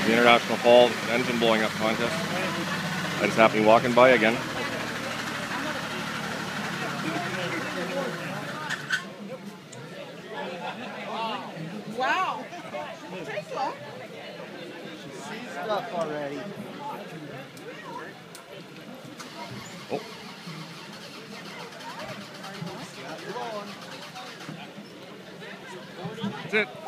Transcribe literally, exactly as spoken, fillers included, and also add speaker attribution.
Speaker 1: The International Fall engine blowing up contest. I just happened to be walking by again.
Speaker 2: Wow.
Speaker 3: She sees stuff already.
Speaker 1: Oh. That's it.